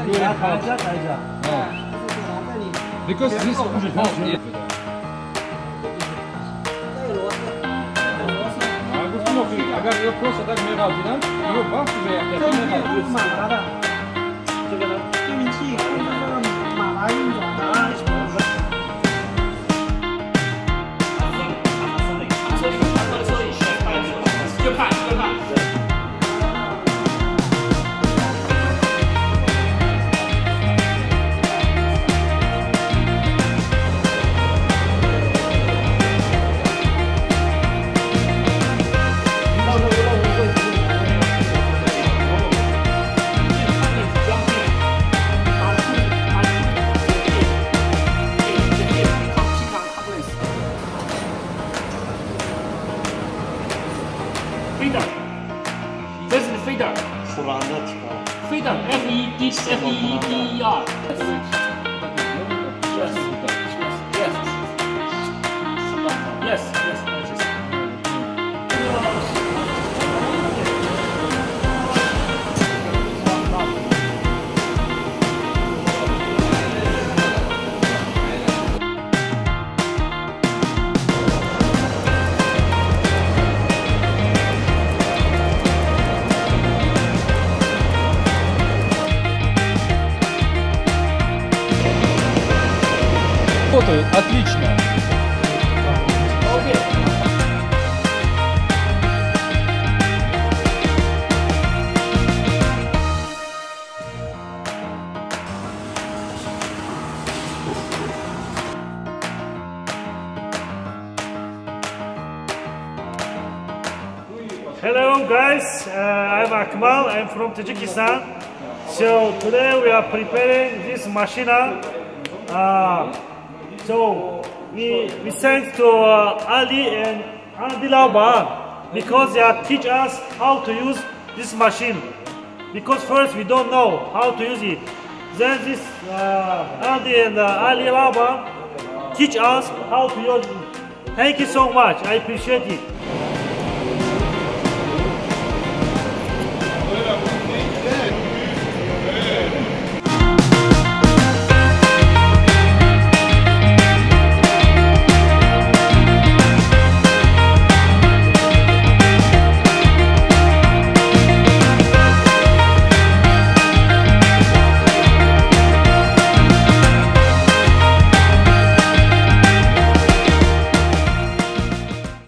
Because this is hot. अगर यो pros अगर मेरो हाल्दिन यो बक्स में आके तीन हाल्दिन 这个呢对面器跟那个马达运转啊就看这是 feeder， feeder F-E-D-E-R。Yes. Отлично. Hello guys, I'm Akmal, I'm from Tajikistan. So today we are preparing this machine. So we sent to Ali and Adilaba because they are teach us how to use this machine. Because first we don't know how to use it. Then this Adi and Alibaba teach us how to use it. Thank you so much. I appreciate it.